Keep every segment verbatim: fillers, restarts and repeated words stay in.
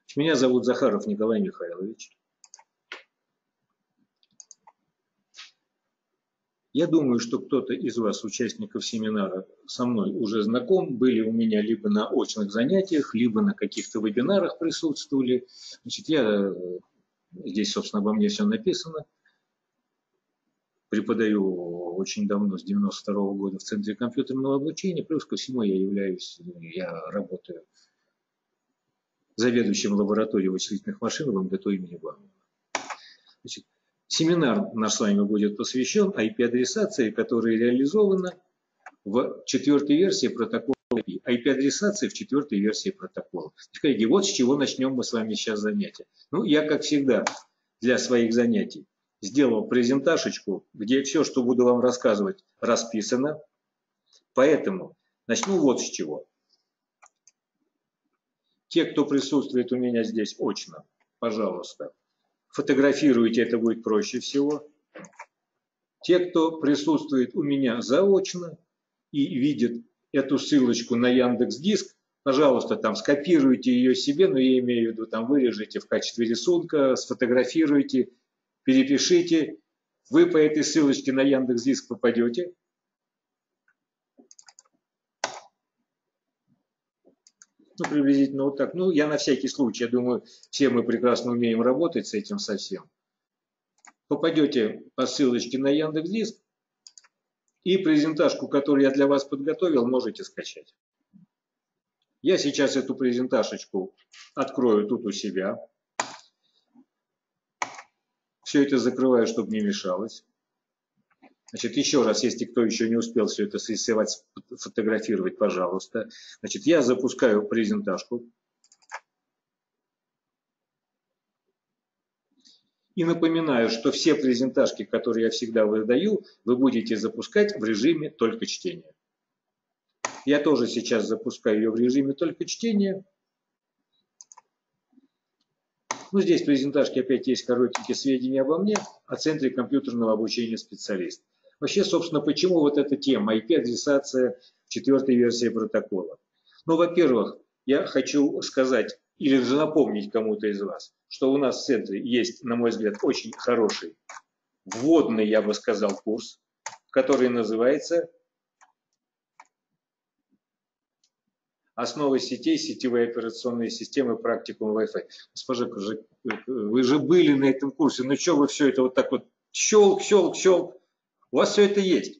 Меня зовут Захаров Николай Михайлович. Я думаю, что кто-то из вас, участников семинара, со мной уже знаком, были у меня либо на очных занятиях, либо на каких-то вебинарах присутствовали. Значит, я, здесь, собственно, обо мне все написано. Преподаю очень давно, с девяносто второго года в Центре компьютерного обучения. Плюс ко всему я являюсь, я работаю заведующим лабораторией вычислительных машин в МГТУ имени Баумана. Значит, семинар наш с вами будет посвящен ай пи-адресации, которая реализована в четвертой версии протокола ай пи. ай пи-адресация в четвертой версии протокола. Коллеги, вот с чего начнем мы с вами сейчас занятие. Ну, я, как всегда, для своих занятий сделал презентажечку, где все, что буду вам рассказывать, расписано. Поэтому начну вот с чего. Те, кто присутствует у меня здесь очно, пожалуйста, фотографируйте, это будет проще всего. Те, кто присутствует у меня заочно и видит эту ссылочку на Яндекс.Диск, пожалуйста, там скопируйте ее себе, но я имею в виду, там вырежите в качестве рисунка, сфотографируйте, перепишите. Вы по этой ссылочке на Яндекс.Диск попадете. Ну, приблизительно вот так. Ну, я на всякий случай, я думаю, все мы прекрасно умеем работать с этим совсем. Попадете по ссылочке на Яндекс.Диск, и презентажку, которую я для вас подготовил, можете скачать. Я сейчас эту презентажечку открою тут у себя. Все это закрываю, чтобы не мешалось. Значит, еще раз, если кто еще не успел все это срисовать, фотографировать, пожалуйста. Значит, я запускаю презентажку. И напоминаю, что все презентажки, которые я всегда выдаю, вы будете запускать в режиме только чтения. Я тоже сейчас запускаю ее в режиме только чтения. Ну, здесь в презентажке опять есть коротенькие сведения обо мне, о Центре компьютерного обучения специалист. Вообще, собственно, почему вот эта тема ай пи-адресация в четвертой версии протокола? Ну, во-первых, я хочу сказать или же напомнить кому-то из вас, что у нас в центре есть, на мой взгляд, очень хороший вводный, я бы сказал, курс, который называется «Основы сетей, сетевые операционные системы, практикум Wi-Fi». Госпожа, вы же были на этом курсе, ну что вы все это вот так вот щелк, щелк, щелк, у вас все это есть.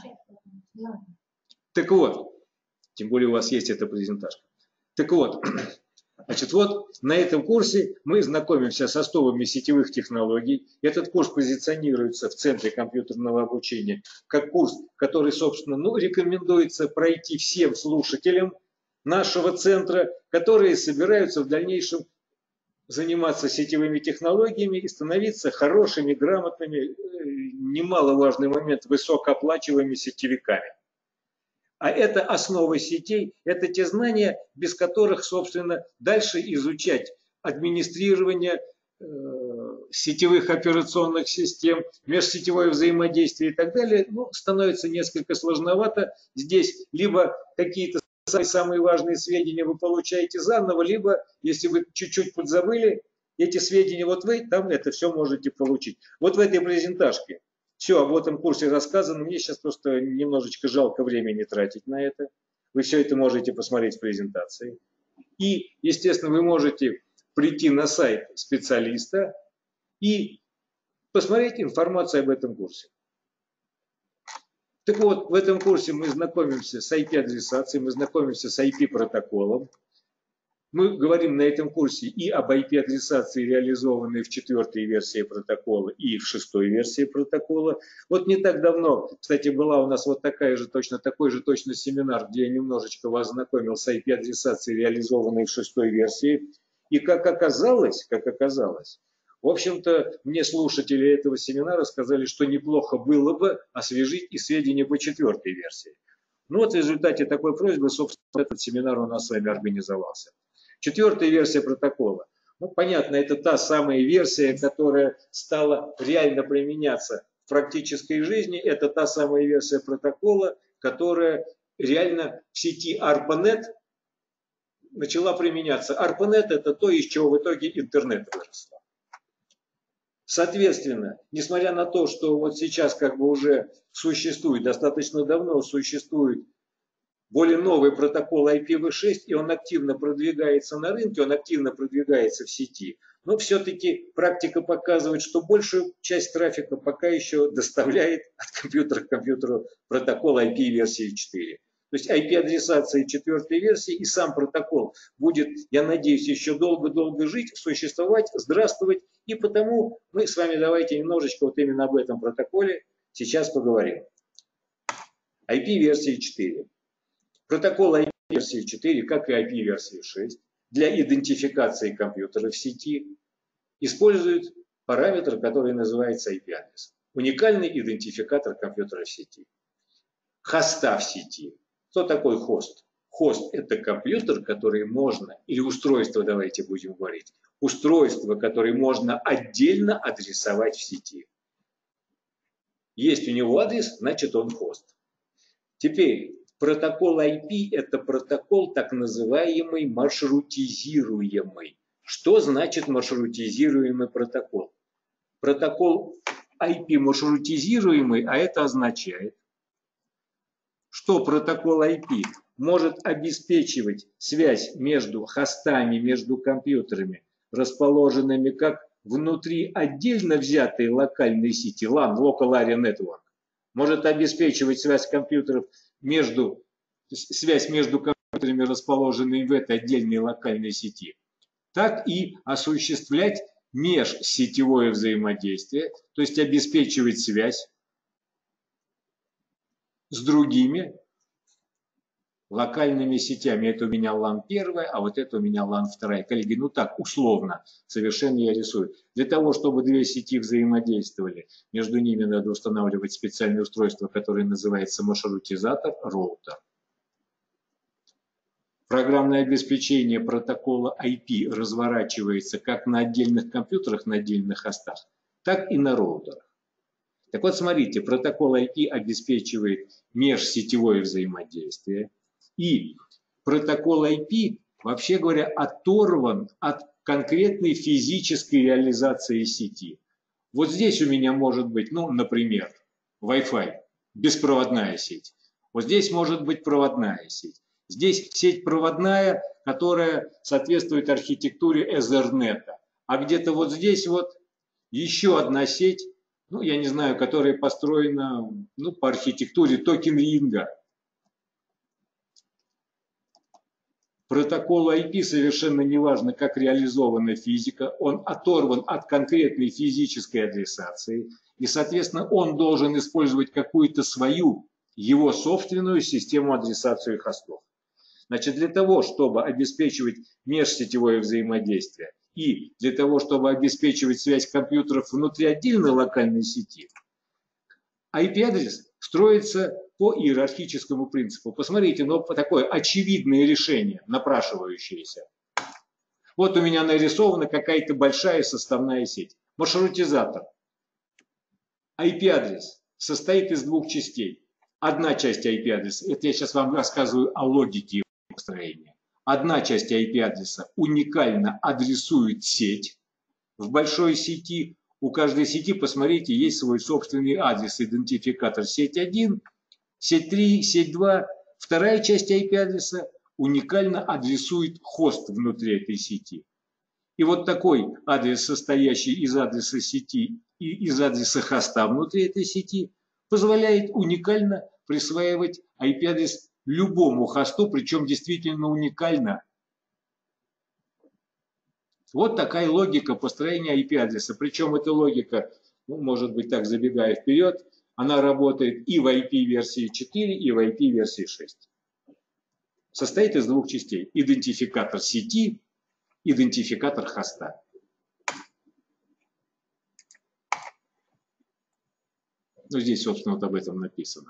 Так вот, тем более у вас есть эта презентажка. Так вот, значит, вот на этом курсе мы знакомимся с основами сетевых технологий. Этот курс позиционируется в Центре компьютерного обучения как курс, который, собственно, ну, рекомендуется пройти всем слушателям нашего центра, которые собираются в дальнейшем заниматься сетевыми технологиями и становиться хорошими, грамотными, немаловажный момент, высокооплачиваемыми сетевиками. А это основа сетей, это те знания, без которых, собственно, дальше изучать администрирование э, сетевых операционных систем, межсетевое взаимодействие и так далее, ну, становится несколько сложновато. Здесь либо какие-то самые важные сведения вы получаете заново, либо, если вы чуть-чуть подзабыли, эти сведения, вот вы там это все можете получить. Вот в этой презентажке все об этом курсе рассказано. Мне сейчас просто немножечко жалко времени тратить на это. Вы все это можете посмотреть в презентации. И, естественно, вы можете прийти на сайт специалиста и посмотреть информацию об этом курсе. Так вот, в этом курсе мы знакомимся с ай пи-адресацией, мы знакомимся с ай пи-протоколом. Мы говорим на этом курсе и об ай пи-адресации, реализованной в четвертой версии протокола и в шестой версии протокола. Вот не так давно, кстати, была у нас вот такая же, точно такой же точно семинар, где я немножечко вас знакомил с ай пи-адресацией, реализованной в шестой версии. И как оказалось, как оказалось, в общем-то, мне слушатели этого семинара сказали, что неплохо было бы освежить и сведения по четвертой версии. Ну вот в результате такой просьбы, собственно, этот семинар у нас с вами организовался. Четвертая версия протокола. Ну, понятно, это та самая версия, которая стала реально применяться в практической жизни. Это та самая версия протокола, которая реально в сети ARPANET начала применяться. ARPANET — это то, из чего в итоге интернет вырос. Соответственно, несмотря на то, что вот сейчас как бы уже существует, достаточно давно существует более новый протокол ай пи ви шесть, и он активно продвигается на рынке, он активно продвигается в сети, но все-таки практика показывает, что большую часть трафика пока еще доставляет от компьютера к компьютеру протокол ай пи версии четыре. То есть ай пи-адресация четвертой версии, и сам протокол будет, я надеюсь, еще долго-долго жить, существовать, здравствовать. И потому мы с вами давайте немножечко вот именно об этом протоколе сейчас поговорим. ай пи версии четыре. Протокол ай пи версии четыре, как и ай пи версии шесть, для идентификации компьютера в сети использует параметр, который называется ай пи-адрес. Уникальный идентификатор компьютера в сети. Хоста в сети. Что такой хост? Хост — это компьютер, который можно, или устройство, давайте будем говорить, устройство, которое можно отдельно адресовать в сети. Есть у него адрес, значит он хост. Теперь протокол ай пи — это протокол так называемый маршрутизируемый. Что значит маршрутизируемый протокол? Протокол ай пи маршрутизируемый, а это означает, что протокол ай пи может обеспечивать связь между хостами, между компьютерами, расположенными как внутри отдельно взятой локальной сети, лан, Local Area Network, может обеспечивать связь компьютеров между, связь между компьютерами, расположенными в этой отдельной локальной сети, так и осуществлять межсетевое взаимодействие, то есть обеспечивать связь с другими локальными сетями. Это у меня лан первая, а вот это у меня лан вторая. Коллеги, ну так, условно, совершенно я рисую. Для того, чтобы две сети взаимодействовали, между ними надо устанавливать специальное устройство, которое называется маршрутизатор, роутер. Программное обеспечение протокола ай пи разворачивается как на отдельных компьютерах, на отдельных хостах, так и на роутерах. Так вот, смотрите, протокол ай пи обеспечивает межсетевое взаимодействие. И протокол ай пи, вообще говоря, оторван от конкретной физической реализации сети. Вот здесь у меня может быть, ну, например, Wi-Fi, беспроводная сеть. Вот здесь может быть проводная сеть. Здесь сеть проводная, которая соответствует архитектуре Ethernet. А где-то вот здесь вот еще одна сеть, ну, я не знаю, которая построена, ну, по архитектуре токен-ринга. Протокол ай пи совершенно не важно, как реализована физика, он оторван от конкретной физической адресации, и, соответственно, он должен использовать какую-то свою, его собственную систему адресации хостов. Значит, для того, чтобы обеспечивать межсетевое взаимодействие и для того, чтобы обеспечивать связь компьютеров внутри отдельной локальной сети, ай пи-адрес строится по иерархическому принципу. Посмотрите, но такое очевидное решение, напрашивающееся. Вот у меня нарисована какая-то большая составная сеть. Маршрутизатор. ай пи-адрес состоит из двух частей. Одна часть ай пи-адреса, это я сейчас вам рассказываю о логике его построения. Одна часть ай пи-адреса уникально адресует сеть. В большой сети, у каждой сети, посмотрите, есть свой собственный адрес, идентификатор сеть один, сеть три, сеть два. Вторая часть ай пи-адреса уникально адресует хост внутри этой сети. И вот такой адрес, состоящий из адреса сети и из адреса хоста внутри этой сети, позволяет уникально присваивать ай пи-адрес любому хосту, причем действительно уникально. Вот такая логика построения ай пи-адреса. Причем эта логика, ну, может быть, так забегая вперед, она работает и в ай пи версии четыре, и в ай пи версии шесть. Состоит из двух частей. Идентификатор сети, идентификатор хоста. Ну, здесь, собственно, вот об этом написано.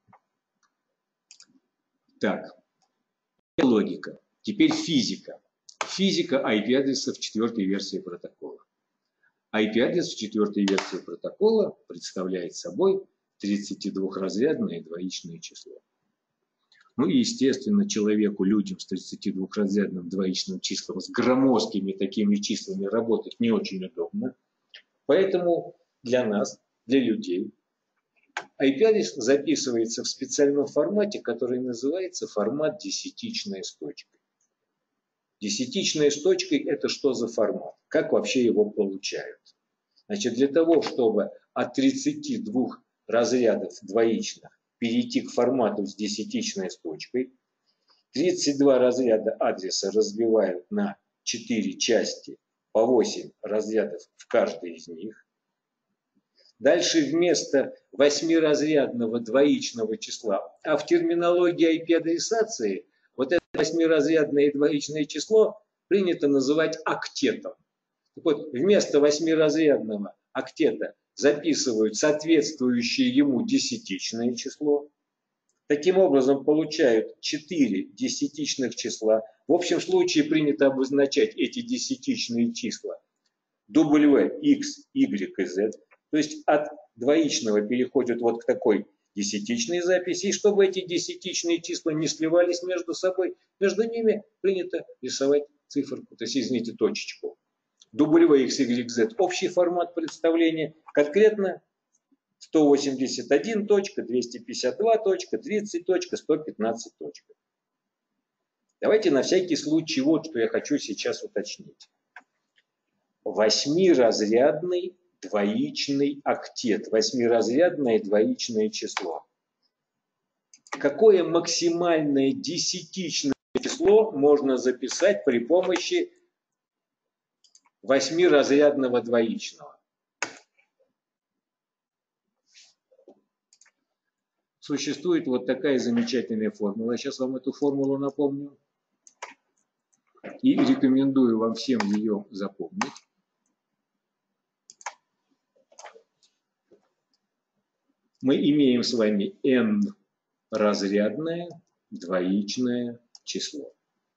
Так, логика. Теперь физика. Физика ай пи-адреса в четвертой версии протокола. ай пи-адрес в четвертой версии протокола представляет собой тридцатидвухразрядное двоичное число. Ну и, естественно, человеку, людям с тридцатидвухразрядным двоичным числом, с громоздкими такими числами работать не очень удобно. Поэтому для нас, для людей, ай пи-адрес записывается в специальном формате, который называется формат десятичная с точкой. Десятичная с точкой – это что за формат? Как вообще его получают? Значит, для того, чтобы от тридцати двух разрядов двоичных перейти к формату с десятичной с точкой, тридцать два разряда адреса разбивают на четыре части, по восемь разрядов в каждой из них. Дальше вместо восьмиразрядного двоичного числа, а в терминологии ай пи-адресации вот это восьмиразрядное двоичное число принято называть октетом. Так вот, вместо восьмиразрядного октета записывают соответствующее ему десятичное число. Таким образом получают четыре десятичных числа. В общем случае принято обозначать эти десятичные числа W, X, Y и Z. То есть от двоичного переходят вот к такой десятичной записи. И чтобы эти десятичные числа не сливались между собой, между ними принято рисовать циферку, то есть, извините, точечку. W, X, Y, Z – общий формат представления. Конкретно сто восемьдесят один, двести пятьдесят два, тридцать, сто пятнадцать. Давайте на всякий случай вот что я хочу сейчас уточнить. Восьмиразрядный двоичный октет. Восьмиразрядное двоичное число. Какое максимальное десятичное число можно записать при помощи восьмиразрядного двоичного? Существует вот такая замечательная формула. Я сейчас вам эту формулу напомню. И рекомендую вам всем ее запомнить. Мы имеем с вами n-разрядное двоичное число.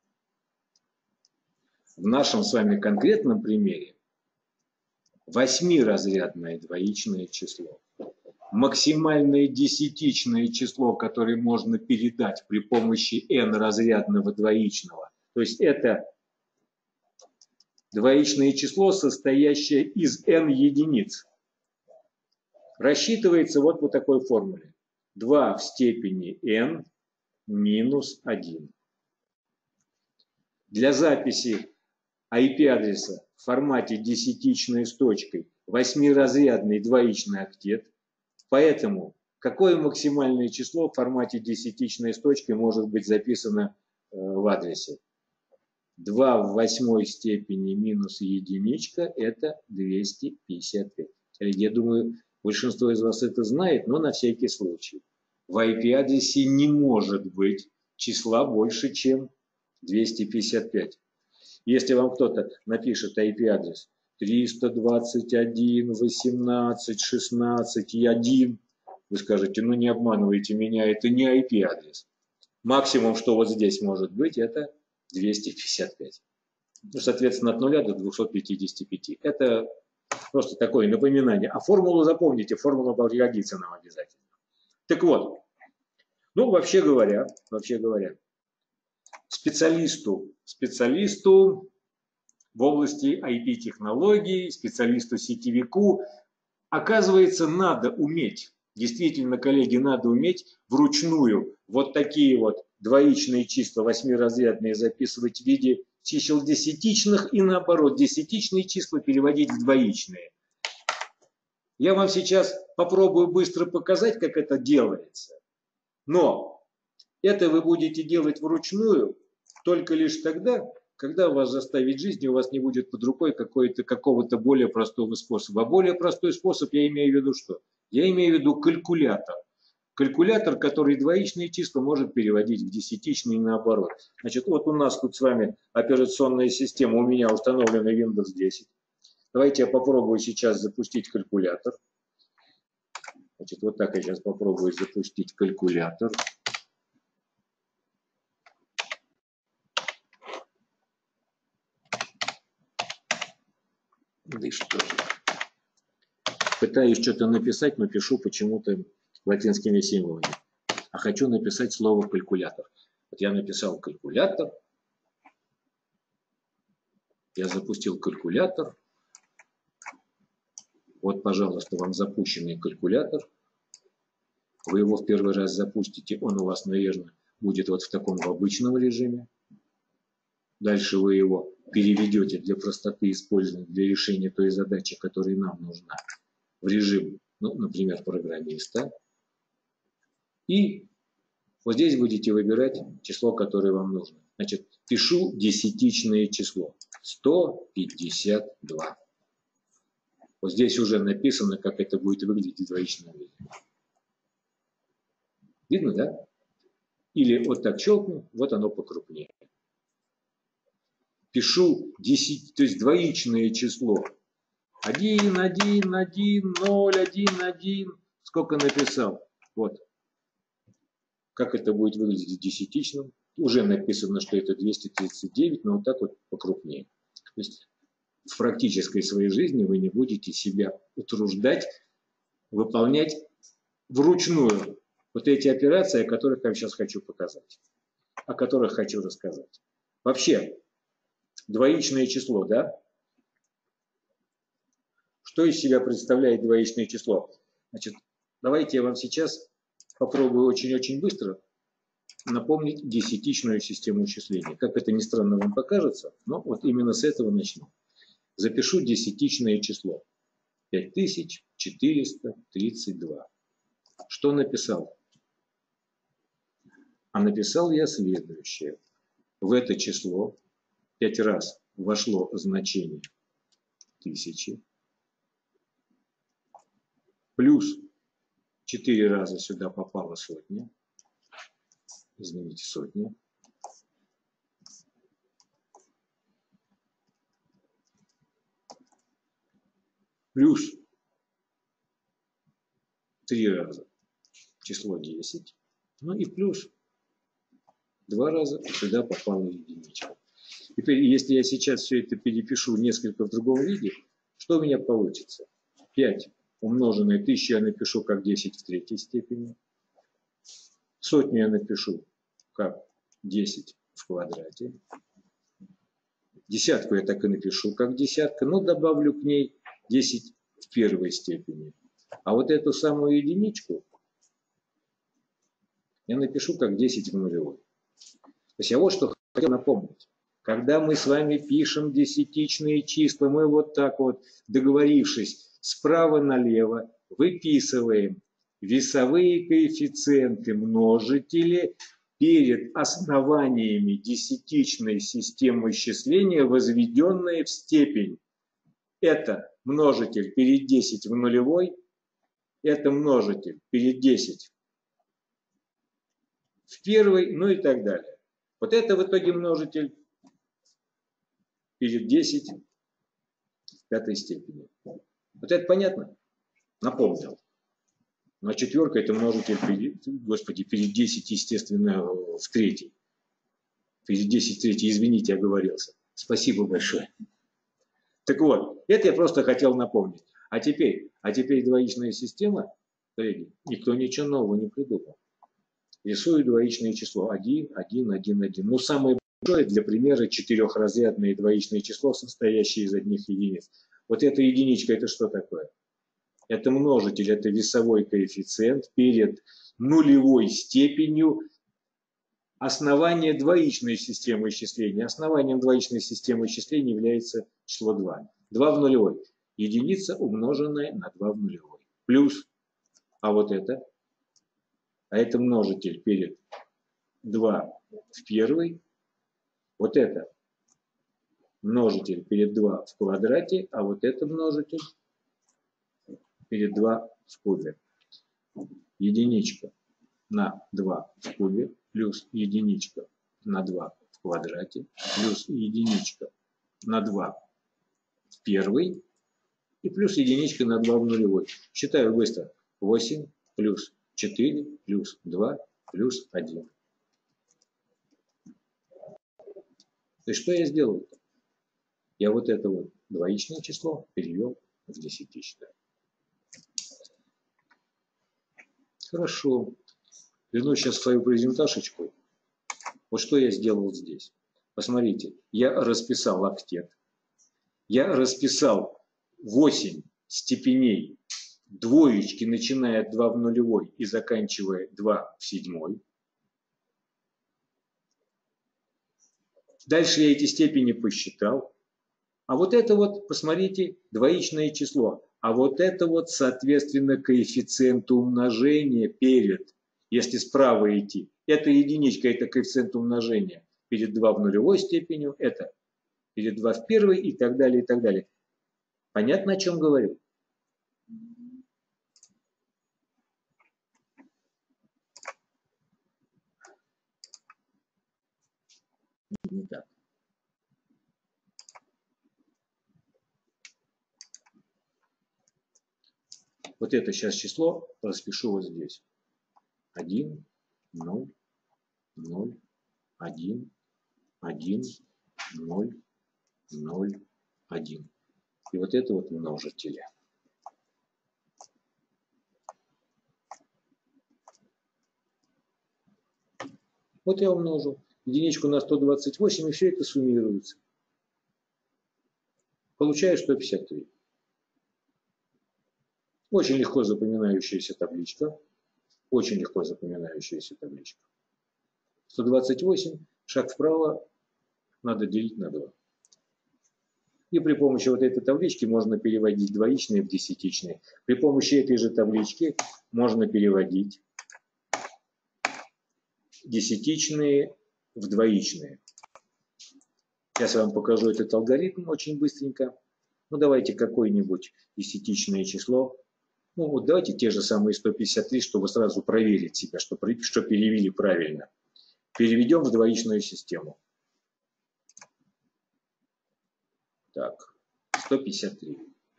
В нашем с вами конкретном примере восьмиразрядное двоичное число. Максимальное десятичное число, которое можно передать при помощи n-разрядного двоичного. То есть это двоичное число, состоящее из n единиц. Рассчитывается вот по такой формуле. два в степени n минус один. Для записи ай пи-адреса в формате десятичной с точкой восьмиразрядный двоичный октет. Поэтому какое максимальное число в формате десятичной с точкой может быть записано э, в адресе? два в восьмой степени минус единичка – это двести пятьдесят пять. Я думаю, большинство из вас это знает, но на всякий случай. В ай пи-адресе не может быть числа больше, чем двести пятьдесят пять. Если вам кто-то напишет ай пи-адрес триста двадцать один, восемнадцать, шестнадцать и один, вы скажете, ну не обманывайте меня, это не ай пи-адрес. Максимум, что вот здесь может быть, это двести пятьдесят пять. Ну, соответственно, от нуля до двухсот пятидесяти пяти. Это просто такое напоминание. А формулу запомните, формула пригодится нам обязательно. Так вот, ну, вообще говоря, вообще говоря, специалисту, специалисту в области ай пи-технологий, специалисту-сетевику, оказывается, надо уметь, действительно, коллеги, надо уметь вручную вот такие вот двоичные числа восьмиразрядные записывать в виде чисел десятичных и наоборот, десятичные числа переводить в двоичные. Я вам сейчас попробую быстро показать, как это делается. Но это вы будете делать вручную только лишь тогда, когда вас заставит жизнь, и у вас не будет под рукой какого-то более простого способа. А более простой способ я имею в виду что? Я имею в виду калькулятор. Калькулятор, который двоичные числа может переводить в десятичные и наоборот. Значит, вот у нас тут с вами операционная система, у меня установлена Windows десять. Давайте я попробую сейчас запустить калькулятор. Значит, вот так я сейчас попробую запустить калькулятор. Да и что же. Пытаюсь что-то написать, но пишу почему-то латинскими символами. а хочу написать слово калькулятор. Вот я написал калькулятор, я запустил калькулятор. Вот, пожалуйста, вам запущенный калькулятор. Вы его в первый раз запустите, он у вас, наверное, будет вот в таком в обычном режиме. Дальше вы его переведете для простоты использования, для решения той задачи, которая нам нужна, в режим, ну, например, программиста. И вот здесь будете выбирать число, которое вам нужно. Значит, пишу десятичное число. сто пятьдесят два. Вот здесь уже написано, как это будет выглядеть в двоичном виде. Видно, да? Или вот так щелкну, вот оно покрупнее. Пишу десять, то есть двоичное число. один, один, один, ноль, один, один. Сколько написал? Вот. Как это будет выглядеть в десятичном? Уже написано, что это двести тридцать девять, но вот так вот покрупнее. То есть в практической своей жизни вы не будете себя утруждать, выполнять вручную вот эти операции, о которых я сейчас хочу показать, о которых хочу рассказать. Вообще, двоичное число, да? Что из себя представляет двоичное число? Значит, давайте я вам сейчас попробую очень-очень быстро напомнить десятичную систему исчисления. Как это ни странно вам покажется, но вот именно с этого начну. Запишу десятичное число. пять тысяч четыреста тридцать два. Что написал? А написал я следующее. В это число пять раз вошло значение тысячи. Плюс четыре раза сюда попала сотня. Извините, сотня. Плюс три раза число десять. Ну и плюс два раза сюда попала единичка. Теперь, если я сейчас все это перепишу несколько в другом виде, что у меня получится? пять умноженное тысяча я напишу как десять в третьей степени. Сотню я напишу как десять в квадрате. Десятку я так и напишу как десятка, но добавлю к ней десять в первой степени. А вот эту самую единичку я напишу как десять в нулевой. То есть я вот что хотел напомнить. Когда мы с вами пишем десятичные числа, мы вот так вот, договорившись, справа налево выписываем весовые коэффициенты множители перед основаниями десятичной системы исчисления, возведенные в степень. Это множитель перед десять в нулевой, это множитель перед десять в первой, ну и так далее. Вот это в итоге множитель перед десять в пятой степени. Вот это понятно? Напомнил. Ну а четверка это множитель, перед, господи, перед десять, естественно, в третьей. Перед десять в третьей, извините, оговорился. Спасибо большое. Так вот, это я просто хотел напомнить. А теперь, а теперь двоичная система, коллеги, никто ничего нового не придумал. Рисую двоичное число один, один, один, один. Ну, самое большое для примера четырехразрядное двоичное число, состоящее из одних единиц. Вот эта единичка, это что такое? Это множитель, это весовой коэффициент перед нулевой степенью основания двоичной системы исчисления. Основанием двоичной системы исчисления является число два. два в нулевой. Единица, умноженная на два в нулевой. Плюс, а вот это, а это множитель перед два в первой. Вот это множитель перед два в квадрате, а вот это множитель перед два в кубе. Единичка на два в кубе плюс единичка на два в квадрате плюс единичка на два в первой и плюс единичка на два в нулевой. Считаю быстро. восемь плюс четыре плюс два плюс один. То есть что я сделал? Я вот это вот двоичное число перевел в десятичное. Хорошо. Вернусь сейчас в свою презентажечку. Вот что я сделал здесь. Посмотрите, я расписал октет. Я расписал восемь степеней двоечки, начиная от два в нулевой и заканчивая два в седьмой. Дальше я эти степени посчитал. А вот это вот, посмотрите, двоичное число. А вот это вот, соответственно, коэффициент умножения перед, если справа идти. Это единичка, это коэффициент умножения. Перед два в нулевой степенью, это перед два в первой и так далее, и так далее. Понятно, о чем говорю? Не так. Вот это сейчас число распишу вот здесь. один, ноль, ноль, один, один, ноль, ноль, один. И вот это вот множители. Вот я умножу единичку на сто двадцать восемь, и все это суммируется. Получаю сто пятьдесят три. Очень легко запоминающаяся табличка. Очень легко запоминающаяся табличка. сто двадцать восемь, шаг вправо, надо делить на два. И при помощи вот этой таблички можно переводить двоичные в десятичные. При помощи этой же таблички можно переводить десятичные в двоичные. Сейчас я вам покажу этот алгоритм очень быстренько. Ну, давайте какое-нибудь десятичное число. Ну, вот давайте те же самые сто пятьдесят три, чтобы сразу проверить себя, что, что перевели правильно. Переведем в двоичную систему. Так, сто пятьдесят три.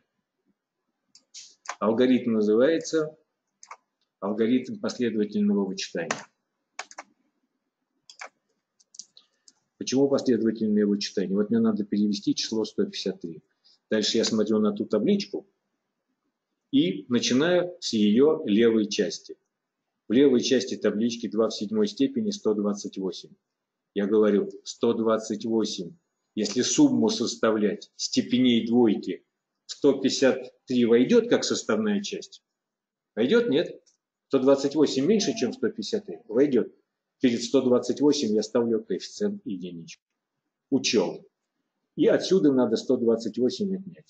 Алгоритм называется алгоритм последовательного вычитания. Почему последовательное вычитание? Вот мне надо перевести число сто пятьдесят три. Дальше я смотрю на ту табличку и начинаю с ее левой части. В левой части таблички два в седьмой степени сто двадцать восемь. Я говорю сто двадцать восемь. Если сумму составлять степеней двойки, сто пятьдесят три войдет как составная часть? Войдет? Нет. сто двадцать восемь меньше, чем сто пятьдесят три? Войдет. Перед сто двадцать восемь я ставлю коэффициент единичку. Учел. И отсюда надо сто двадцать восемь отнять.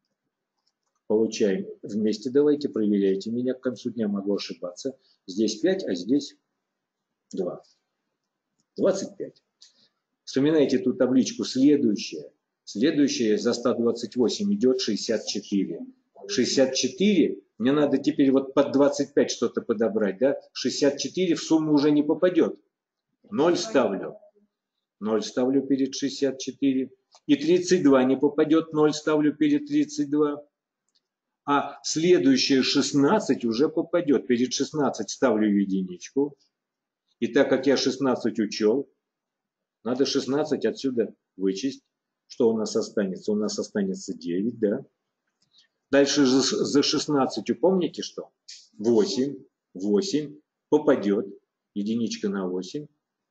Получаем вместе. Давайте проверяйте меня. К концу дня могу ошибаться. Здесь пять, а здесь два. двадцать пять. Вспоминайте эту табличку. Следующая. Следующая за сто двадцать восемь идет шестьдесят четыре. шестьдесят четыре. Мне надо теперь вот под двадцать пять что-то подобрать. Да? шестьдесят четыре в сумму уже не попадет. ноль ставлю. ноль ставлю перед шестьдесят четыре. И тридцать два не попадет. ноль ставлю перед тридцать два. А следующее шестнадцать уже попадет. Перед шестнадцать ставлю единичку. И так как я шестнадцать учел, надо шестнадцать отсюда вычесть. Что у нас останется? У нас останется девять, да? Дальше за шестнадцать, помните что? восемь. восемь попадет. Единичка на восемь.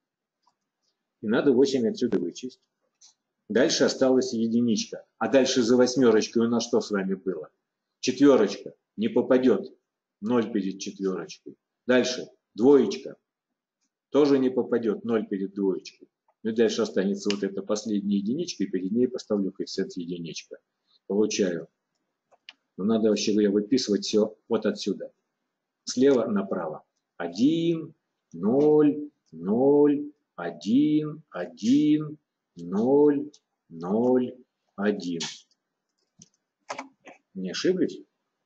И надо восемь отсюда вычесть. Дальше осталась единичка. А дальше за восьмерочкой у нас что с вами было? Четверочка не попадет. ноль перед четверочкой. Дальше двоечка. Тоже не попадет. ноль перед двоечкой. Ну и дальше останется вот эта последняя единичка. И перед ней поставлю коэффициент единичка. Получаю. Но надо вообще говоря выписывать все вот отсюда. Слева направо. один, ноль, ноль, один, один, ноль, ноль, один. Не ошиблись?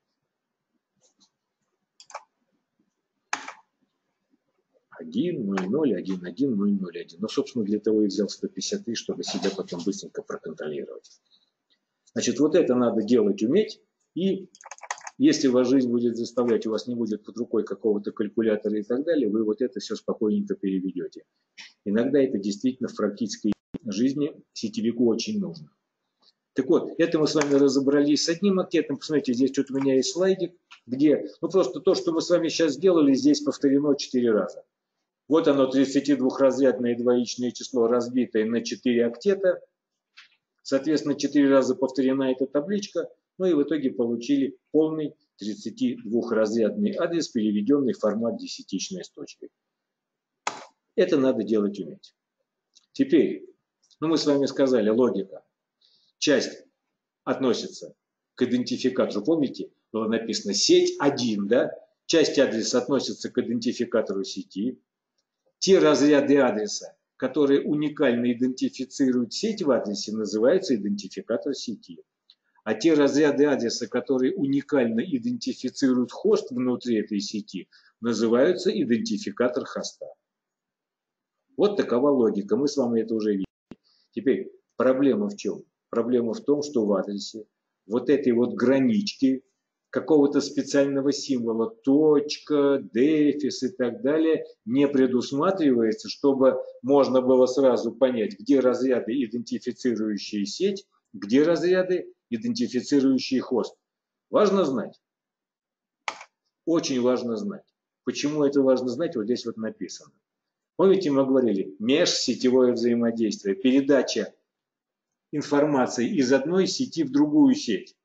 один, ноль, ноль, один, один, ноль, ноль, один. Ну, собственно, для того и взял сто пятьдесят три, чтобы себя потом быстренько проконтролировать. Значит, вот это надо делать, уметь. И если ваша жизнь будет заставлять, у вас не будет под рукой какого-то калькулятора и так далее, вы вот это все спокойненько переведете. Иногда это действительно в практической жизни сетевику очень нужно. Так вот, это мы с вами разобрались с одним октетом. Посмотрите, здесь что-то у меня есть слайдик, где, ну просто то, что мы с вами сейчас сделали, здесь повторено четыре раза. Вот оно, тридцатидвухразрядное двоичное число, разбитое на четыре октета. Соответственно, четыре раза повторена эта табличка. Ну и в итоге получили полный тридцатидвухразрядный адрес, переведенный в формат десятичной с точкой. Это надо делать уметь. Теперь, ну мы с вами сказали, логика. Часть относится к идентификатору. Помните, было написано сеть один, да? Часть адреса относится к идентификатору сети. Те разряды адреса, которые уникально идентифицируют сеть в адресе, называются идентификатор сети. А те разряды адреса, которые уникально идентифицируют хост внутри этой сети, называются идентификатор хоста. Вот такова логика. Мы с вами это уже видели. Теперь проблема в чем? Проблема в том, что в адресе вот этой вот гранички, какого-то специального символа, точка, дефис и так далее, не предусматривается, чтобы можно было сразу понять, где разряды, идентифицирующие сеть, где разряды, идентифицирующие хост. Важно знать. Очень важно знать. Почему это важно знать? Вот здесь вот написано. Помните, мы говорили, межсетевое взаимодействие, передача информации из одной сети в другую сеть.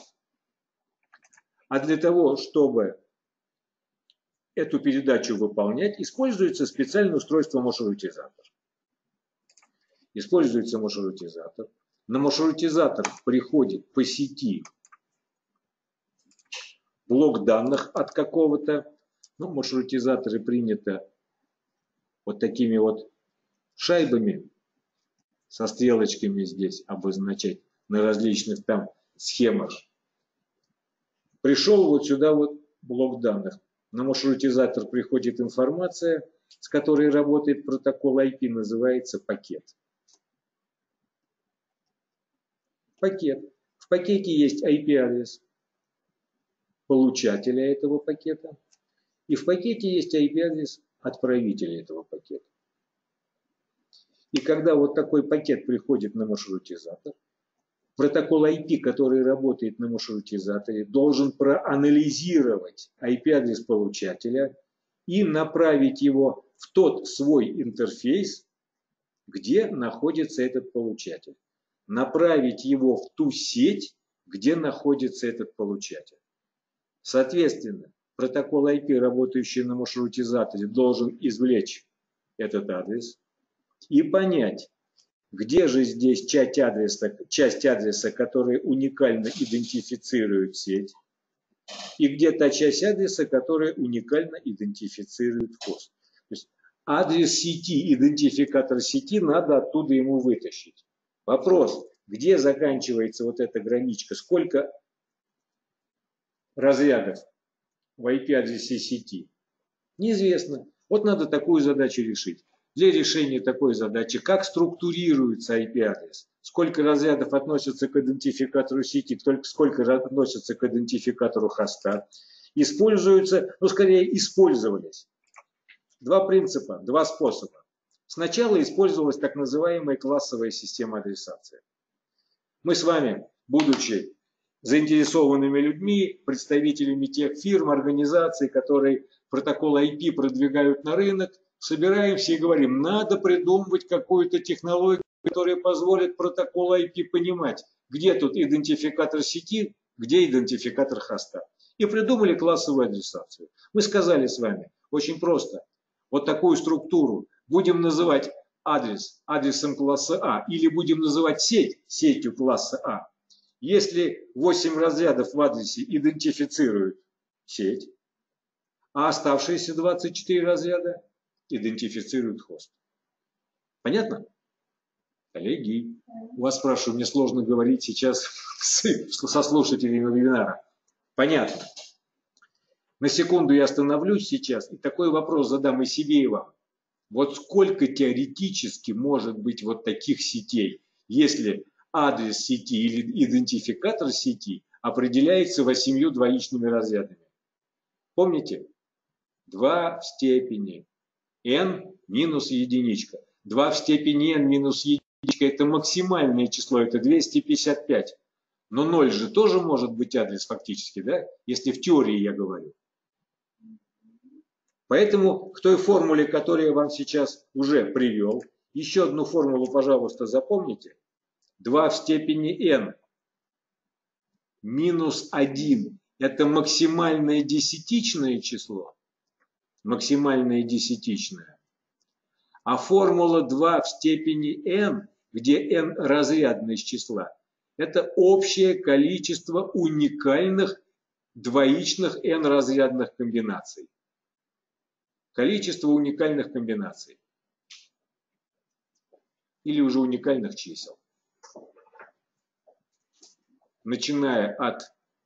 А для того, чтобы эту передачу выполнять, используется специальное устройство маршрутизатор. Используется маршрутизатор. На маршрутизатор приходит по сети блок данных от какого-то. Ну, маршрутизаторы принято вот такими вот шайбами со стрелочками здесь обозначать на различных там схемах. Пришел вот сюда вот блок данных. На маршрутизатор приходит информация, с которой работает протокол ай пи, называется пакет. Пакет. В пакете есть ай пи-адрес получателя этого пакета. И в пакете есть ай пи-адрес отправителя этого пакета. И когда вот такой пакет приходит на маршрутизатор, протокол ай пи, который работает на маршрутизаторе, должен проанализировать ай пи-адрес получателя и направить его в тот свой интерфейс, где находится этот получатель. Направить его в ту сеть, где находится этот получатель. Соответственно, протокол ай пи, работающий на маршрутизаторе, должен извлечь этот адрес и понять, где же здесь часть адреса, часть адреса, которая уникально идентифицирует сеть, и где та часть адреса, которая уникально идентифицирует хост. То есть адрес сети, идентификатор сети надо оттуда ему вытащить. Вопрос, где заканчивается вот эта граничка, сколько разрядов в ай пи-адресе сети, неизвестно. Вот надо такую задачу решить. Для решения такой задачи, как структурируется ай пи-адрес, сколько разрядов относятся к идентификатору сети, сколько относятся к идентификатору хоста, используются, ну скорее использовались. Два принципа, два способа. Сначала использовалась так называемая классовая система адресации. Мы с вами, будучи заинтересованными людьми, представителями тех фирм, организаций, которые протокол ай пи продвигают на рынок, собираемся и говорим, надо придумывать какую-то технологию, которая позволит протоколу ай пи понимать, где тут идентификатор сети, где идентификатор хоста. И придумали классовую адресацию. Мы сказали с вами, очень просто, вот такую структуру будем называть адрес адресом класса А или будем называть сеть сетью класса А. Если восемь разрядов в адресе идентифицируют сеть, а оставшиеся двадцать четыре разряда идентифицируют хост. Понятно? Коллеги, у вас спрашиваю, мне сложно говорить сейчас со слушателями вебинара. Понятно. На секунду я остановлюсь сейчас и такой вопрос задам и себе, и вам. Вот сколько теоретически может быть вот таких сетей, если адрес сети или идентификатор сети определяется восемью двоичными разрядами? Помните? два в степени n минус единичка. два в степени n минус единичка – это максимальное число, это двести пятьдесят пять. Но ноль же тоже может быть адрес фактически, да? Если в теории я говорю. Поэтому к той формуле, которую я вам сейчас уже привел, еще одну формулу, пожалуйста, запомните. два в степени n минус один – это максимальное десятичное число. Максимальное десятичное. А формула два в степени n, где n разрядность числа, это общее количество уникальных двоичных n-разрядных комбинаций. Количество уникальных комбинаций. Или уже уникальных чисел. Начиная от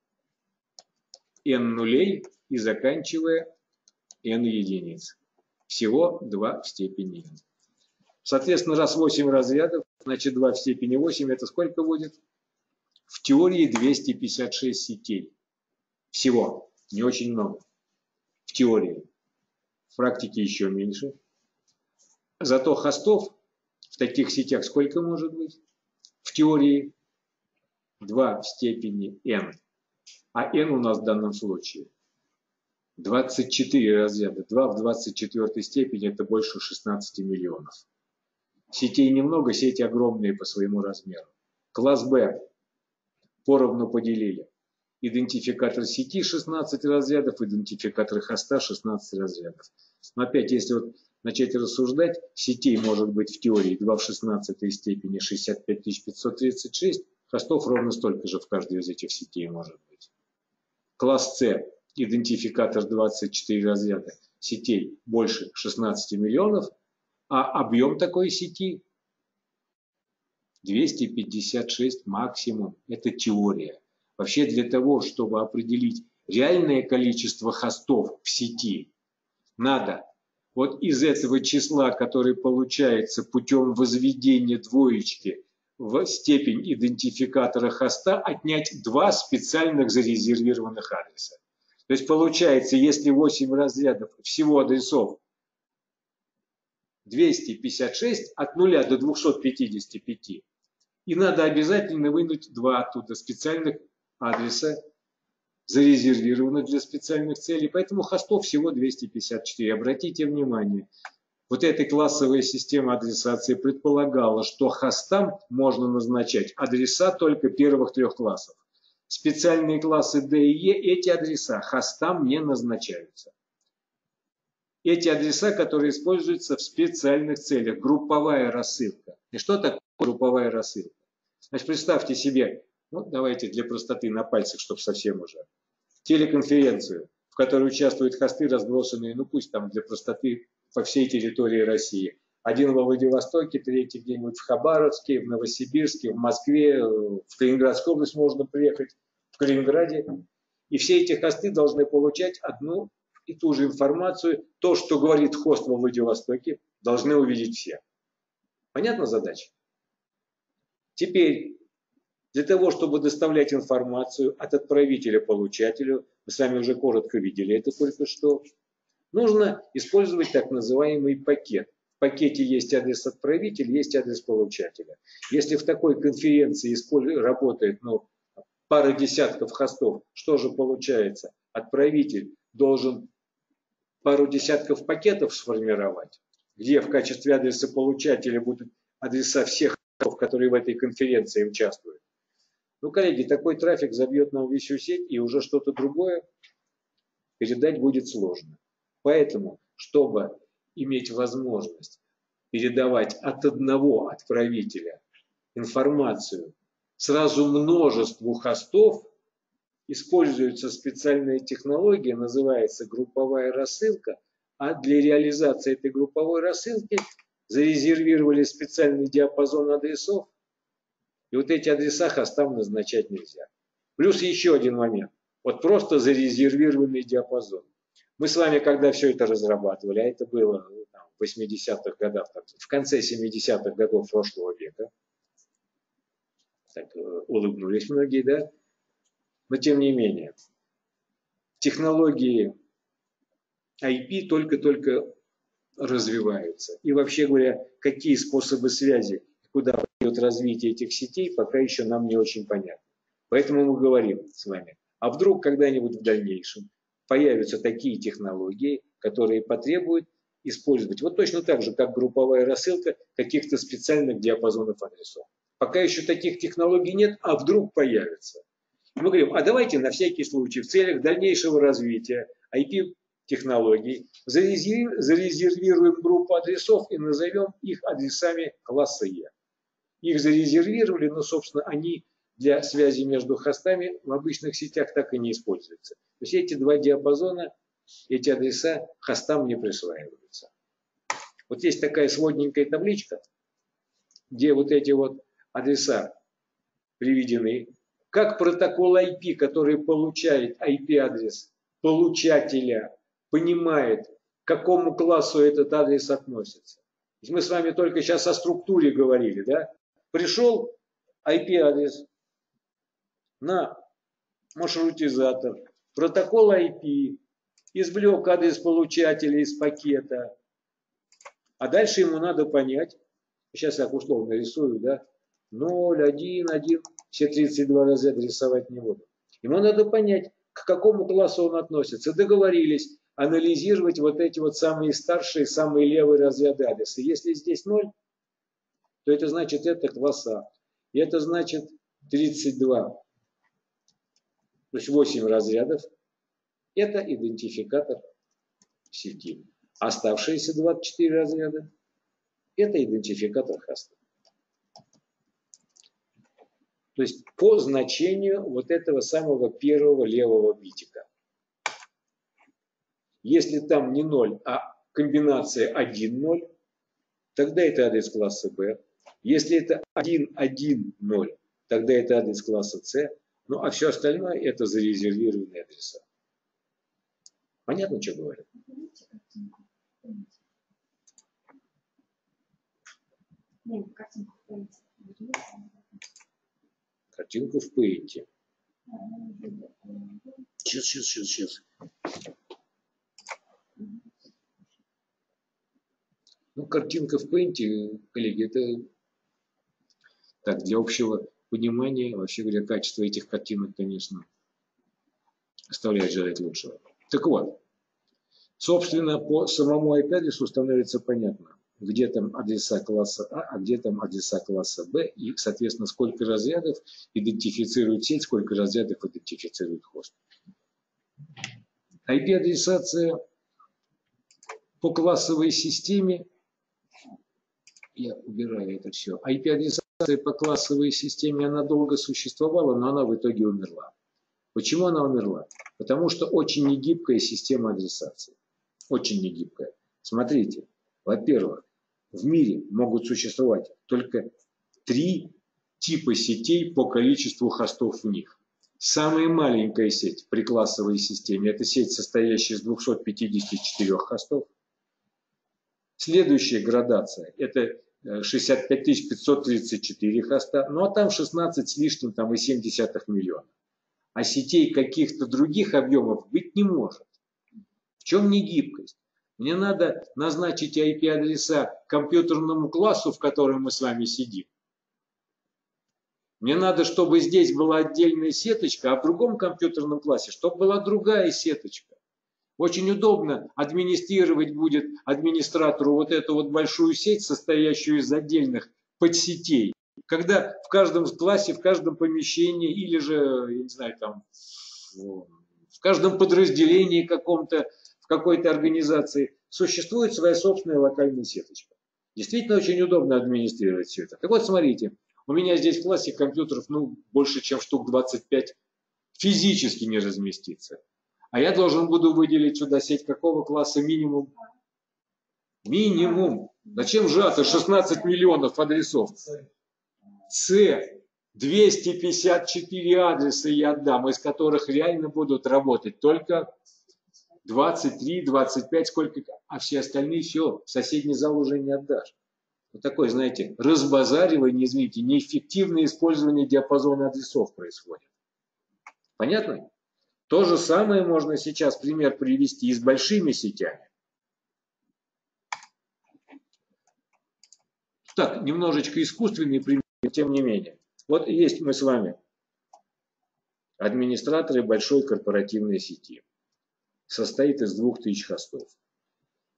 n нулей и заканчивая n единиц. Всего два в степени n. Соответственно, раз восемь разрядов, значит два в степени восемь, это сколько будет? В теории двести пятьдесят шесть сетей. Всего. Не очень много. В теории. В практике еще меньше. Зато хостов в таких сетях сколько может быть? В теории два в степени n. А n у нас в данном случае двадцать четыре разряда. два в двадцать четвёртой степени это больше шестнадцати миллионов. Сетей немного, сети огромные по своему размеру. Класс Б поровну поделили. Идентификатор сети шестнадцать разрядов, идентификатор хоста шестнадцать разрядов. Но опять, если вот начать рассуждать, сетей может быть в теории два в шестнадцатой степени шестьдесят пять тысяч пятьсот тридцать шесть, хостов ровно столько же в каждой из этих сетей может быть. Класс С, идентификатор двадцать четыре разряда, сетей больше шестнадцати миллионов, а объем такой сети двести пятьдесят шесть максимум. Это теория. Вообще для того, чтобы определить реальное количество хостов в сети, надо вот из этого числа, который получается путем возведения двоечки в степень идентификатора хоста, отнять два специальных зарезервированных адреса. То есть получается, если восемь разрядов всего адресов двести пятьдесят шесть от нуля до двухсот пятидесяти пяти, и надо обязательно вынуть два оттуда специальных адреса, зарезервированных для специальных целей. Поэтому хостов всего двести пятьдесят четыре. Обратите внимание, вот эта классовая система адресации предполагала, что хостам можно назначать адреса только первых трех классов. Специальные классы D и E, эти адреса хостам не назначаются. Эти адреса, которые используются в специальных целях. Групповая рассылка. И что такое групповая рассылка? Значит, представьте себе, ну, давайте для простоты на пальцах, чтобы совсем уже, телеконференцию, в которой участвуют хосты, разбросанные, ну пусть там для простоты, по всей территории России. Один во Владивостоке, третий где-нибудь в Хабаровске, в Новосибирске, в Москве, в Калининградскую область можно приехать, в Калининграде. И все эти хосты должны получать одну и ту же информацию. То, что говорит хост во Владивостоке, должны увидеть все. Понятна задача? Теперь, для того, чтобы доставлять информацию от отправителя получателю, мы с вами уже коротко видели это только что, нужно использовать так называемый пакет. В пакете есть адрес отправителя, есть адрес получателя. Если в такой конференции работает ну, пара десятков хостов, что же получается? Отправитель должен пару десятков пакетов сформировать, где в качестве адреса получателя будут адреса всех хостов, которые в этой конференции участвуют. Ну, коллеги, такой трафик забьет нам всю сеть, и уже что-то другое передать будет сложно. Поэтому, чтобы иметь возможность передавать от одного отправителя информацию сразу множеству хостов, используется специальная технология, называется групповая рассылка, а для реализации этой групповой рассылки зарезервировали специальный диапазон адресов, и вот эти адреса хостам назначать нельзя. Плюс еще один момент. Вот просто зарезервированный диапазон. Мы с вами, когда все это разрабатывали, а это было ну, там, в восьмидесятых годах, там, в конце семидесятых годов прошлого века, так, улыбнулись многие, да? Но тем не менее, технологии ай пи только-только развиваются. И вообще говоря, какие способы связи, куда идет развитие этих сетей, пока еще нам не очень понятно. Поэтому мы говорим с вами, а вдруг когда-нибудь в дальнейшем появятся такие технологии, которые потребуют использовать. Вот точно так же, как групповая рассылка каких-то специальных диапазонов адресов. Пока еще таких технологий нет, а вдруг появятся. Мы говорим, а давайте на всякий случай в целях дальнейшего развития ай пи-технологий зарезервируем группу адресов и назовем их адресами класса Е. Их зарезервировали, но, собственно, они для связи между хостами в обычных сетях так и не используются. То есть эти два диапазона, эти адреса хостам не присваиваются. Вот есть такая сводненькая табличка, где вот эти вот адреса приведены. Как протокол ай пи, который получает ай пи-адрес получателя, понимает, к какому классу этот адрес относится. Мы с вами только сейчас о структуре говорили, да? Пришел ай пи-адрес на маршрутизатор, протокол ай пи, извлек адрес получателя из пакета, а дальше ему надо понять, сейчас я условно рисую, да, ноль, один, один, все тридцать два разряда рисовать не буду. Ему надо понять, к какому классу он относится. Договорились анализировать вот эти вот самые старшие, самые левые разряды адреса. Если здесь ноль, то это значит это класс А. И это значит тридцать два, то есть восемь разрядов. Это идентификатор сети. Оставшиеся двадцать четыре разряда – это идентификатор хоста. То есть по значению вот этого самого первого левого битика. Если там не ноль, а комбинация один ноль, тогда это адрес класса Б. Если это один один ноль, тогда это адрес класса С. Ну а все остальное это зарезервированные адреса. Понятно, что говорю? Картинку в Paint. Сейчас, сейчас, сейчас, сейчас. Ну, картинка в Paint, коллеги, это так, для общего понимания, вообще говоря, качество этих картинок, конечно, оставляет желать лучшего. Так вот, собственно, по самому ай пи-адресу становится понятно, где там адреса класса А, а где там адреса класса Б, и, соответственно, сколько разрядов идентифицирует сеть, сколько разрядов идентифицирует хост. ай пи-адресация по классовой системе, я убираю это все, ай пи-адресация по классовой системе, она долго существовала, но она в итоге умерла. Почему она умерла? Потому что очень негибкая система адресации. Очень негибкая. Смотрите, во-первых, в мире могут существовать только три типа сетей по количеству хостов в них. Самая маленькая сеть при классовой системе – это сеть, состоящая из двухсот пятидесяти четырёх хостов. Следующая градация – это шестьдесят пять тысяч пятьсот тридцать четыре хоста, ну а там шестнадцать с лишним, там и семь десятых миллиона. А сетей каких-то других объемов быть не может. В чем негибкость? Мне надо назначить ай пи-адреса компьютерному классу, в котором мы с вами сидим. Мне надо, чтобы здесь была отдельная сеточка, а в другом компьютерном классе, чтобы была другая сеточка. Очень удобно администрировать будет администратору вот эту вот большую сеть, состоящую из отдельных подсетей. Когда в каждом классе, в каждом помещении или же, я не знаю, там, в каждом подразделении каком-то, в какой-то организации существует своя собственная локальная сеточка. Действительно очень удобно администрировать все это. Так вот, смотрите, у меня здесь в классе компьютеров, ну, больше, чем штук двадцать пять физически не разместится. А я должен буду выделить сюда сеть какого класса минимум? Минимум. Зачем сжато шестнадцать миллионов адресов? С. двести пятьдесят четыре адреса я отдам, из которых реально будут работать только двадцать три, двадцать пять, сколько, а все остальные все, в соседний зал уже не отдашь. Вот такое, знаете, разбазаривание, извините, неэффективное использование диапазона адресов происходит. Понятно? То же самое можно сейчас пример привести и с большими сетями. Так, немножечко искусственный пример, тем не менее. Вот есть мы с вами администраторы большой корпоративной сети. Состоит из двух тысяч хостов.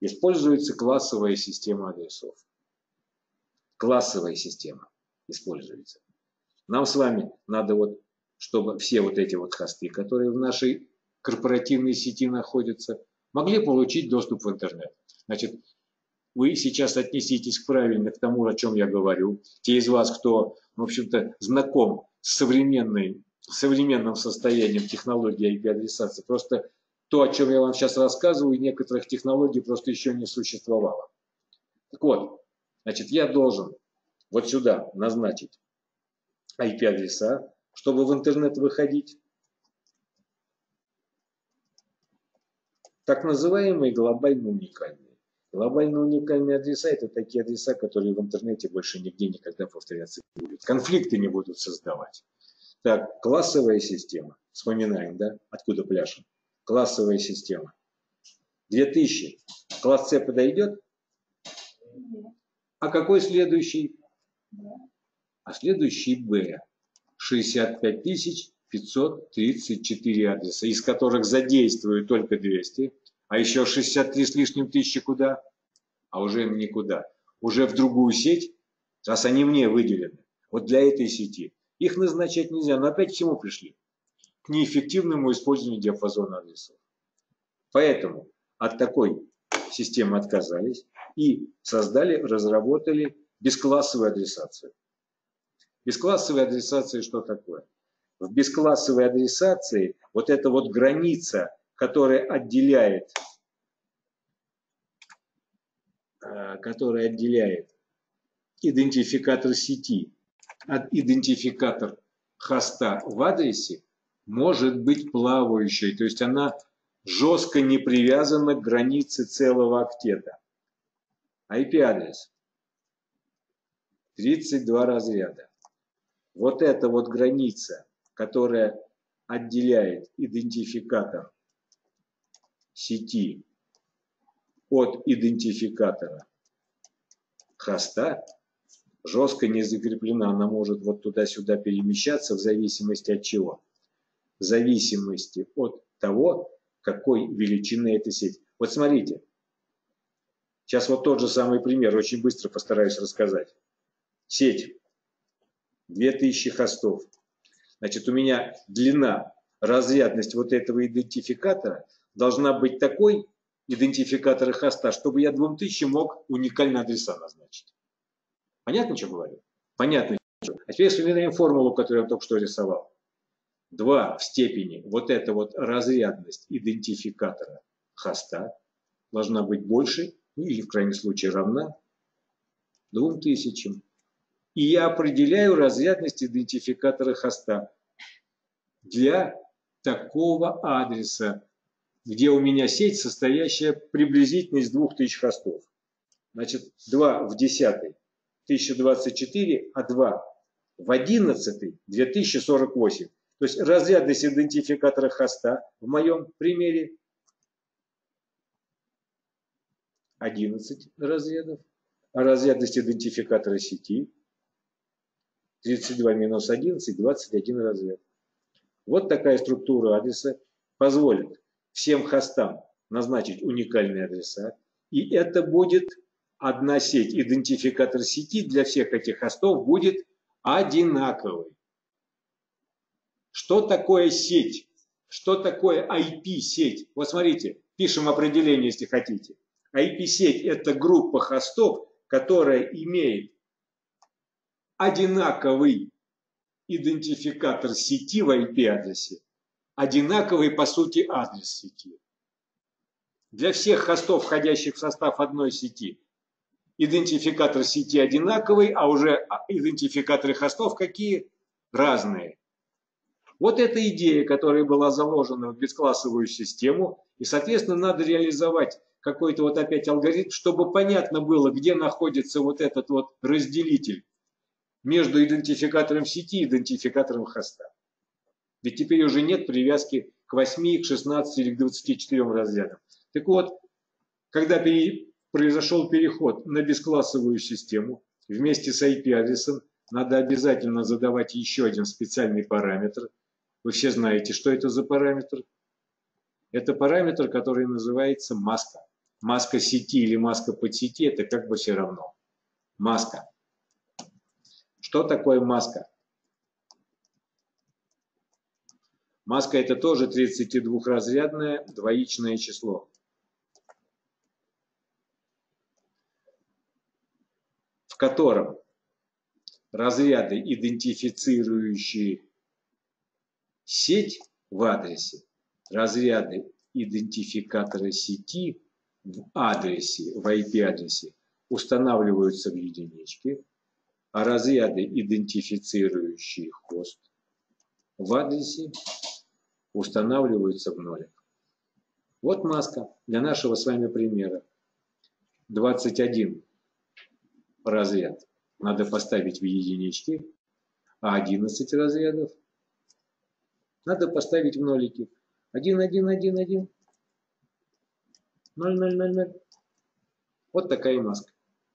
используется классовая система адресов. Классовая система используется. Нам с вами надо вот, чтобы все вот эти вот хосты, которые в нашей корпоративной сети находятся, могли получить доступ в интернет. Значит, вы сейчас отнеситесь правильно к тому, о чем я говорю. Те из вас, кто, в общем-то, знаком с современной, современным состоянием технологии ай пи-адресации, просто то, о чем я вам сейчас рассказываю, некоторых технологий просто еще не существовало. Так вот, значит, я должен вот сюда назначить ай пи-адреса, чтобы в интернет выходить. Так называемые глобально уникальные. Глобально уникальные адреса – это такие адреса, которые в интернете больше нигде никогда повторяться не будут. Конфликты не будут создавать. Так, классовая система. Вспоминаем, да, откуда пляшем. Классовая система. две тысячи. Класс С подойдет? А какой следующий? А следующий Б. шестьдесят пять тысяч пятьсот тридцать четыре адреса, из которых задействуют только двести. А еще шестьдесят три с лишним тысячи куда? А уже никуда. Уже в другую сеть, раз они мне выделены. Вот для этой сети. Их назначать нельзя. Но опять к чему пришли? К неэффективному использованию диапазона адресов. Поэтому от такой системы отказались и создали, разработали бесклассовую адресацию. Бесклассовая адресация что такое? В бесклассовой адресации вот эта вот граница, которая отделяет, которая отделяет идентификатор сети от идентификатора хоста в адресе, может быть плавающей. То есть она жестко не привязана к границе целого октета. ай пи-адрес. тридцать два разряда. Вот эта вот граница, которая отделяет идентификатор сети от идентификатора хоста, жестко не закреплена. Она может вот туда-сюда перемещаться в зависимости от чего? В зависимости от того, какой величины эта сеть. Вот смотрите. Сейчас вот тот же самый пример. Очень быстро постараюсь рассказать. Сеть. две тысячи хостов. Значит, у меня длина, разрядность вот этого идентификатора должна быть такой, идентификатора хоста, чтобы я двум тысячам мог уникальные адреса назначить. Понятно, что говорю? Понятно. А теперь вспоминаем формулу, которую я только что рисовал. два в степени вот эта вот разрядность идентификатора хоста должна быть больше, или в крайнем случае равна двум тысячам. И я определяю разрядность идентификатора хоста для такого адреса, где у меня сеть, состоящая приблизительно из двух тысяч хостов. Значит, два в десятый тысяча двадцать четыре, а два в одиннадцатый две тысячи сорок восемь. То есть разрядность идентификатора хоста в моем примере одиннадцать разрядов, а разрядность идентификатора сети тридцать два минус одиннадцать, двадцать один разряд. Вот такая структура адреса позволит всем хостам назначить уникальные адреса. И это будет одна сеть. Идентификатор сети для всех этих хостов будет одинаковый. Что такое сеть? Что такое ай пи-сеть? Вот смотрите, пишем определение, если хотите. ай пи-сеть – это группа хостов, которая имеет одинаковый идентификатор сети в ай пи-адресе, одинаковый, по сути, адрес сети. Для всех хостов, входящих в состав одной сети, идентификатор сети одинаковый, а уже идентификаторы хостов какие? Разные. Вот эта идея, которая была заложена в бесклассовую систему, и, соответственно, надо реализовать какой-то вот опять алгоритм, чтобы понятно было, где находится вот этот вот разделитель между идентификатором сети и идентификатором хоста. Ведь теперь уже нет привязки к восьми, к шестнадцати или к двадцати четырем разрядам. Так вот, когда произошел переход на бесклассовую систему, вместе с ай пи-адресом надо обязательно задавать еще один специальный параметр. Вы все знаете, что это за параметр. Это параметр, который называется маска. Маска сети или маска подсети – это как бы все равно. Маска. Что такое маска? Маска – это тоже тридцатидвухразрядное двоичное число. В котором разряды, идентифицирующие сеть в адресе, разряды идентификатора сети в адресе, в ай пи-адресе устанавливаются в единичке, а разряды, идентифицирующие хост в адресе, устанавливаются в нолик. Вот маска для нашего с вами примера. двадцать один разряд надо поставить в единичке, а одиннадцать разрядов надо поставить в нолики. один, один, один, один, ноль, ноль, ноль, ноль. Вот такая маска.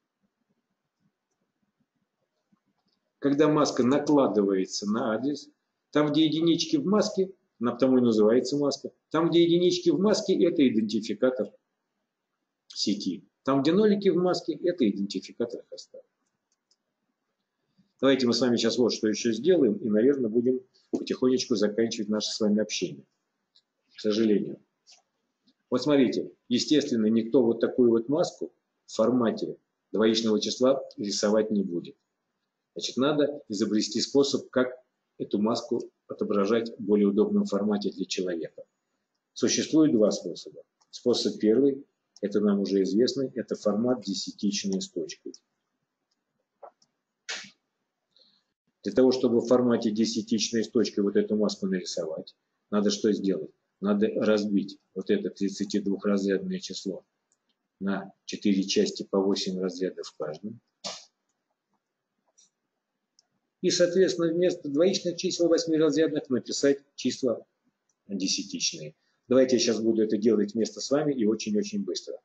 Когда маска накладывается на адрес, там, где единички в маске, она потому и называется маска, там, где единички в маске, это идентификатор сети. Там, где нолики в маске, это идентификатор хоста. Давайте мы с вами сейчас вот что еще сделаем, и, наверное, будем потихонечку заканчивать наше с вами общение. К сожалению. Вот смотрите, естественно, никто вот такую вот маску в формате двоичного числа рисовать не будет. Значит, надо изобрести способ, как эту маску отображать в более удобном формате для человека. Существует два способа. Способ первый, это нам уже известно, это формат десятичной с точкой. Для того, чтобы в формате десятичной с точкой вот эту маску нарисовать, надо что сделать? Надо разбить вот это тридцатидвухразрядное число на четыре части по восемь разрядов в каждом. И, соответственно, вместо двоичных чисел восьмиразрядных написать числа десятичные. Давайте я сейчас буду это делать вместе с вами и очень-очень быстро.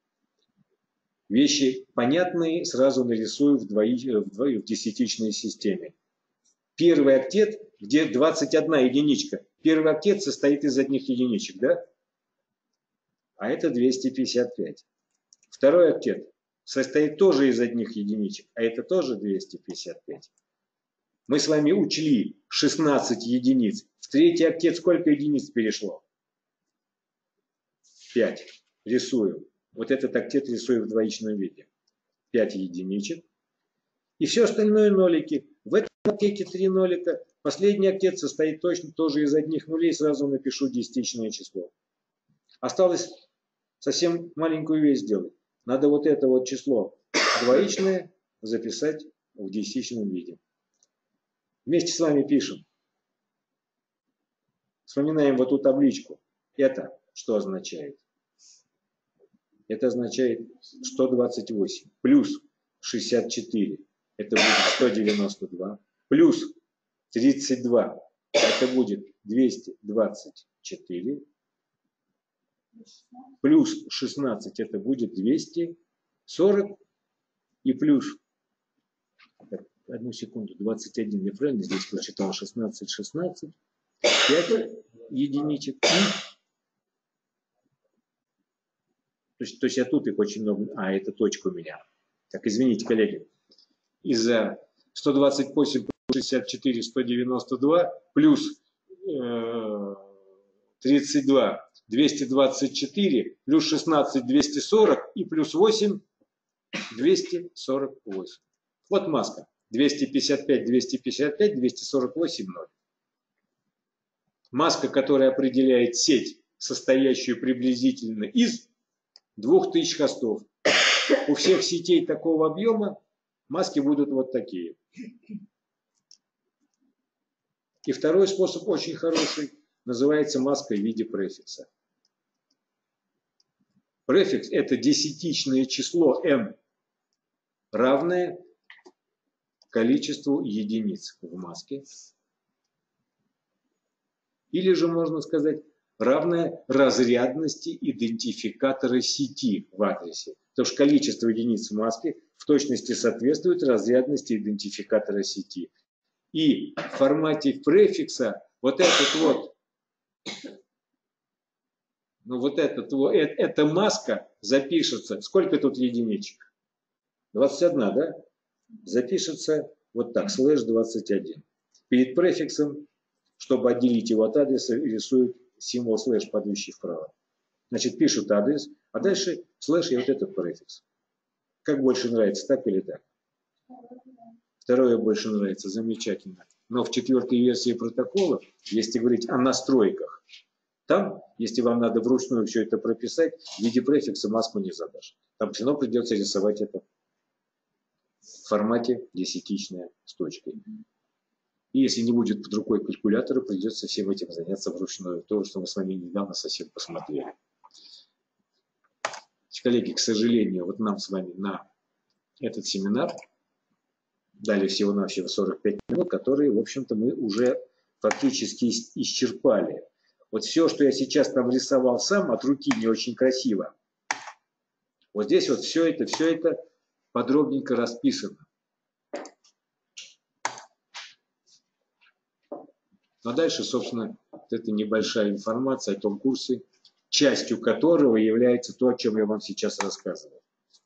Вещи понятные сразу нарисую в, двои, в, двои, в десятичной системе. Первый октет, где двадцать одна единичка. Первый октет состоит из одних единичек, да? А это двести пятьдесят пять. Второй октет состоит тоже из одних единичек, а это тоже двести пятьдесят пять. Мы с вами учли шестнадцать единиц. В третий октет сколько единиц перешло? пять. Рисую. Вот этот октет рисую в двоичном виде. пять единичек. И все остальное нолики. В этом октете три нолика. Последний октет состоит точно тоже из одних нулей. Сразу напишу десятичное число. Осталось совсем маленькую вещь сделать. Надо вот это вот число двоичное записать в десятичном виде. Вместе с вами пишем. Вспоминаем вот эту табличку. Это что означает? Это означает сто двадцать восемь плюс шестьдесят четыре. Это будет сто девяносто два. Плюс тридцать два. Это будет двести двадцать четыре. Плюс шестнадцать. Это будет двести сорок. И плюс... Одну секунду, двадцать один, я правильно здесь прочитал? шестнадцать, шестнадцать, пять единичек. То есть, то есть я тут их очень много... А, это точка у меня. Так, извините, коллеги. Из-за сто двадцать восемь плюс шестьдесят четыре, сто девяносто два плюс э, тридцать два, двести двадцать четыре, плюс шестнадцать, двести сорок и плюс восемь, двести сорок восемь. Вот маска. двести пятьдесят пять, двести пятьдесят пять, двести сорок восемь, ноль. Маска, которая определяет сеть, состоящую приблизительно из двух тысяч хостов. У всех сетей такого объема маски будут вот такие. И второй способ очень хороший, называется маской в виде префикса. Префикс – это десятичное число m, равное количеству единиц в маске. Или же можно сказать, равное разрядности идентификатора сети в адресе. Потому что количество единиц в маске в точности соответствует разрядности идентификатора сети. И в формате префикса вот этот вот Ну вот этот, эта маска запишется. Сколько тут единичек? двадцать одна, да? Запишется вот так, слэш двадцать один. Перед префиксом, чтобы отделить его от адреса, рисуют символ слэш, падающий вправо. Значит, пишут адрес, а дальше слэш и вот этот префикс. Как больше нравится, так или так? Второе больше нравится, замечательно. Но в четвертой версии протокола, если говорить о настройках, там, если вам надо вручную все это прописать, в виде префикса маску не задашь. Там все равно придется рисовать это в формате десятичная с точкой. И если не будет под рукой калькулятора, придется всем этим заняться вручную. То, что мы с вами недавно совсем посмотрели. Коллеги, к сожалению, вот нам с вами на этот семинар дали всего-навсего сорок пять минут, которые, в общем-то, мы уже фактически исчерпали. Вот все, что я сейчас там рисовал сам, от руки не очень красиво. Вот здесь вот все это, все это подробненько расписано. Но дальше, собственно, вот эта небольшая информация о том курсе, частью которого является то, о чем я вам сейчас рассказывал.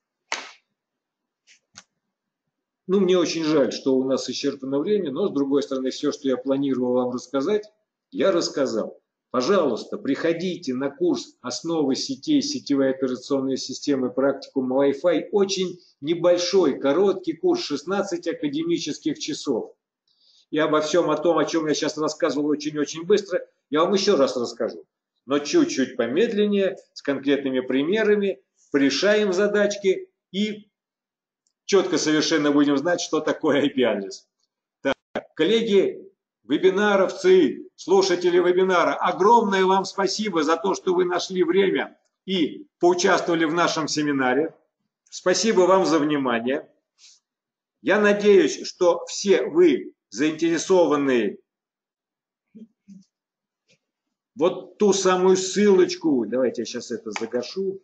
Ну, мне очень жаль, что у нас исчерпано время, но, с другой стороны, все, что я планировал вам рассказать, я рассказал. Пожалуйста, приходите на курс «Основы сетей, сетевые операционные системы, практикум Wi-Fi». Очень небольшой, короткий курс, шестнадцать академических часов. И обо всем о том, о чем я сейчас рассказывал очень-очень быстро, я вам еще раз расскажу. Но чуть-чуть помедленнее, с конкретными примерами, порешаем задачки и четко совершенно будем знать, что такое ай пи-адрес. Так, коллеги, вебинаровцы, слушатели вебинара, огромное вам спасибо за то, что вы нашли время и поучаствовали в нашем семинаре. Спасибо вам за внимание. Я надеюсь, что все вы заинтересованные, вот ту самую ссылочку, давайте я сейчас это загашу,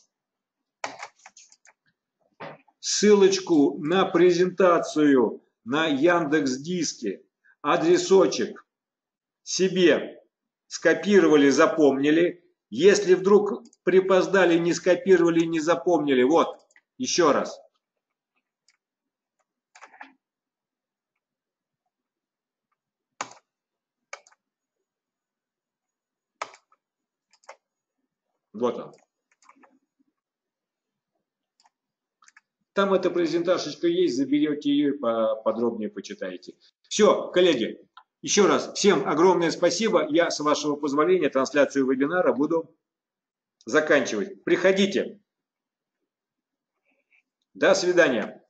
ссылочку на презентацию на Яндекс.Диске, адресочек себе скопировали, запомнили. Если вдруг припоздали, не скопировали, не запомнили, вот, еще раз. Вот он. Там эта презентажечка есть, заберете ее и подробнее почитаете. Все, коллеги, еще раз всем огромное спасибо. Я, с вашего позволения, трансляцию вебинара буду заканчивать. Приходите. До свидания.